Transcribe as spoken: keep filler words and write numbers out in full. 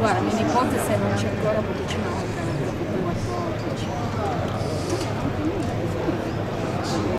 Guarda, mia nipote se non c'è ancora perché ce l'ho anche quattordici.